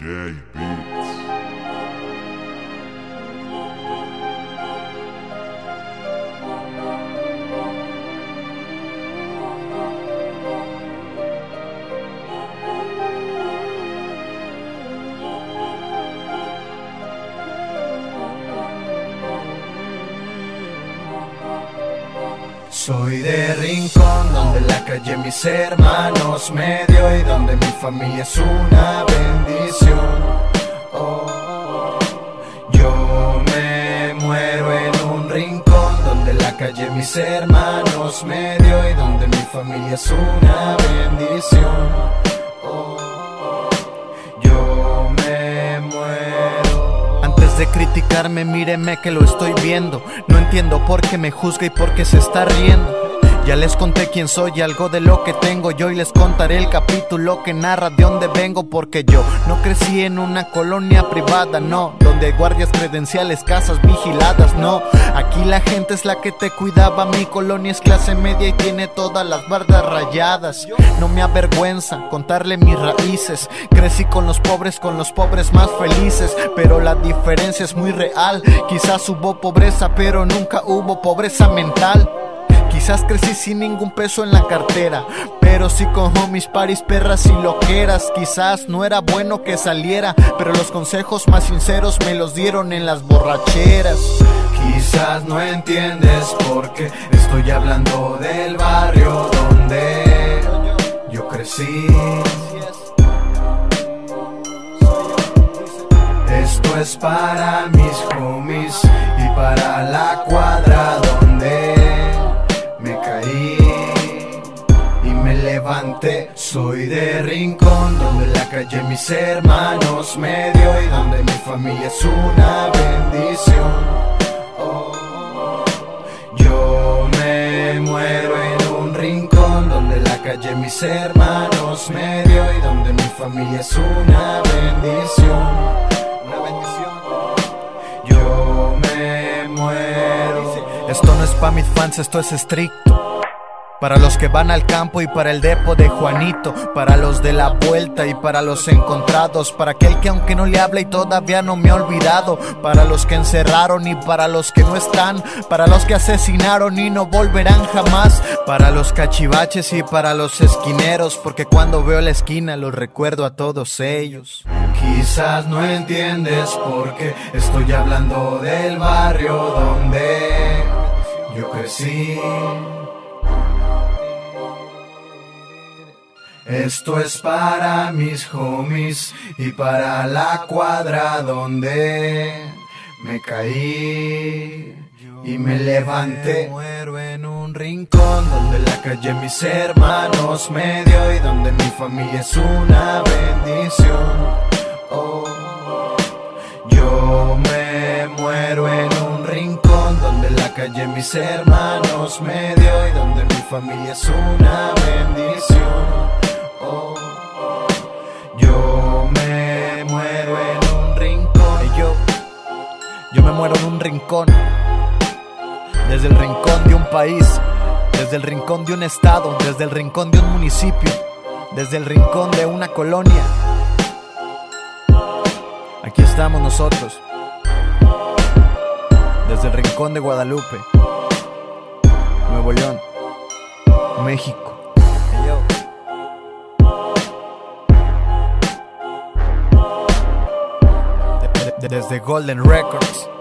Beats. Soy de Rincón, donde la calle mis hermanos me dio y donde mi familia es una bendición. Yo me muero en un rincón, donde la calle mis hermanos me dio y donde mi familia es una bendición. Yo me muero. Antes de criticarme, míreme que lo estoy viendo. No entiendo por qué me juzga y por qué se está riendo. Ya les conté quién soy y algo de lo que tengo. Yo hoy les contaré el capítulo que narra de dónde vengo. Porque yo no crecí en una colonia privada, no, donde hay guardias credenciales, casas vigiladas, no. Aquí la gente es la que te cuidaba. Mi colonia es clase media y tiene todas las bardas rayadas. No me avergüenza contarle mis raíces. Crecí con los pobres más felices. Pero la diferencia es muy real. Quizás hubo pobreza, pero nunca hubo pobreza mental. Quizás crecí sin ningún peso en la cartera, pero sí con homies, paris, perras y loqueras. Quizás no era bueno que saliera, pero los consejos más sinceros me los dieron en las borracheras. Quizás no entiendes por qué estoy hablando del barrio donde yo crecí. Esto es para mis homies y para la cuadra donde me caí y me levanté. Soy de Rincón, donde la calle mis hermanos me dio y donde mi familia es una bendición. Yo me muero en un rincón, donde la calle mis hermanos me dio y donde mi familia es una bendición. Una bendición. Yo me muero. Esto no es pa' mis fans, esto es estricto para los que van al campo y para el depo de Juanito, para los de la vuelta y para los encontrados, para aquel que aunque no le habla y todavía no me ha olvidado, para los que encerraron y para los que no están, para los que asesinaron y no volverán jamás, para los cachivaches y para los esquineros, porque cuando veo la esquina los recuerdo a todos ellos. Quizás no entiendes por qué estoy hablando del barrio donde yo crecí. Esto es para mis homies y para la cuadra donde me caí y me levanté. Muero en un rincón, donde la calle mis hermanos me dio y donde mi familia es una bendición. Yo me muero en un rincón, donde la calle mis hermanos me dio y donde mi familia es una bendición. Yo me muero en un rincón. Yo me muero en un rincón. Desde el rincón de un país, desde el rincón de un estado, desde el rincón de un municipio, desde el rincón de una colonia. Aquí estamos nosotros, desde el rincón de Guadalupe, Nuevo León, México. Desde Golden Records.